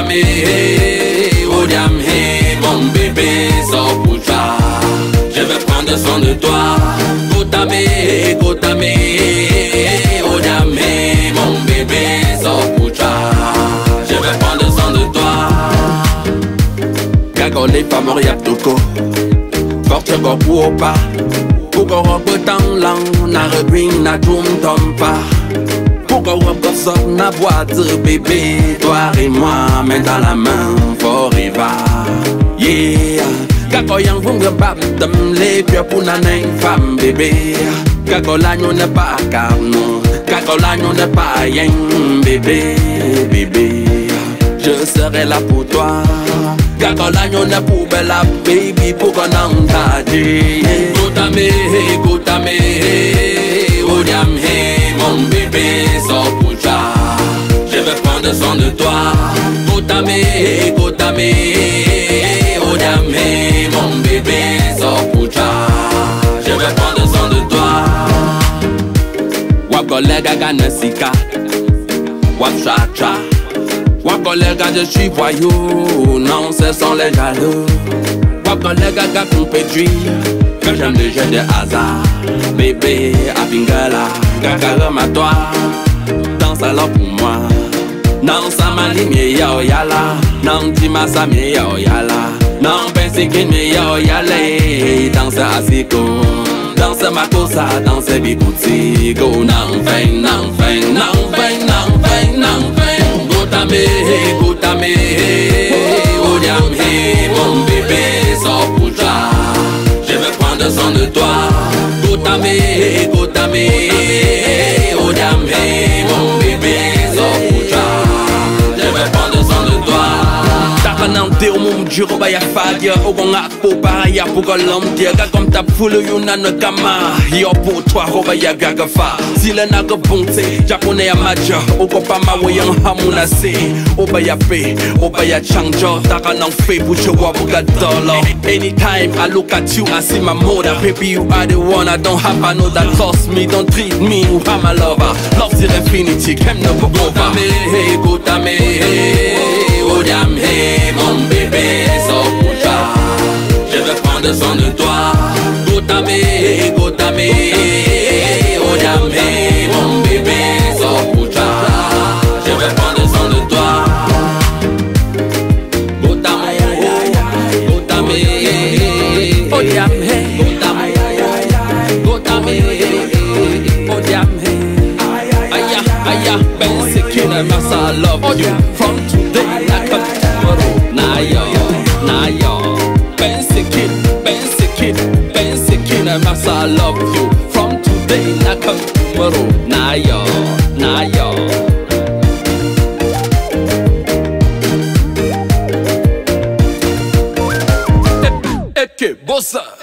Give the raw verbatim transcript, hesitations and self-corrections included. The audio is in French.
Gotame, Odiame, mon bébé, sors pour toi. Je veux prendre soin de toi. Gotame, Gotame, Odiame, mon bébé, sors pour toi. Je veux prendre soin de toi. Gagole famori yap toko. Porte beaucoup au pas. Pourquoi on peut tant lang, na rebring na drum tompa. Pourquoi on peut sortir na boîte bébé, toi et moi, main dans la main, forever. Yeah. Kako yang vung bab dem les pieds pour na femme bébé. Kako l'agneau n'est pas carno, kako l'agneau n'est pas yen bébé, bébé. Je serai là pour toi. Kako l'agneau n'est pour bella baby pour qu'on entende. Gotame, Gotame, Odiame, mon bébé, sors pour toi. Je veux prendre soin de toi. Gotame, Gotame, Odiame, mon bébé, sors pour toi. Je veux prendre soin de toi. Wap collègue gana sika, wap cha-cha. Wap collègue je suis voyou, non ce sont les jaloux. Wap collègue gaga compétrie, que j'aime le jeu de hasard. Bébé, abingala, gaga rema-toi. Danse alors pour moi. Non sa mali me ya yala, non tima sa me ya yala. Non pense que me ya yale, danse asiko. Danse ma cosa, danse bikuti. Go non fen, non fen, non fen, non fen, non fen. Gotame, Gotame, Odiame, mon bébé, sors pour toi. Je veux prendre soin de toi. Gotame, Gotame, Odiame, mon bébé, sors pour toi. Je veux prendre soin de toi. Taranante au monde du roba ya fadia, au bon akpo paraya pour l'homme diaga comme ta poule yunana kama. Yo pour toi roba ya gagafa. Si le naga bonte, japonais à maja, au copa ma wayan hamuna se. Oba ya pe, oba ya changjo, taranang fe pour je vois buga dollar. Anytime I look at you, I see my mother. Baby, you are the one, I don't have another. Trust me, don't treat me, you are my lover. Love's the infinity, come no go Gotame, Gotame, Odiame, mon bébé, sors pour toi. Je veux prendre soin de toi. Gotame, Gotame, Odiame, mon bébé, sors pour toi. Je veux prendre soin de toi. Gotame, Gotame, Odiame, Gotame, Odiame. Aya, aya, ben c'est qu'il aime ça, love you. From today, I come tomorrow. Nah yo, nah yo. Ben c'est qu'il, ben c'est qu'il, ben c'est qu'il aime ça, love you. From today, I come tomorrow. Nah yo, nah yo. Eke bossa.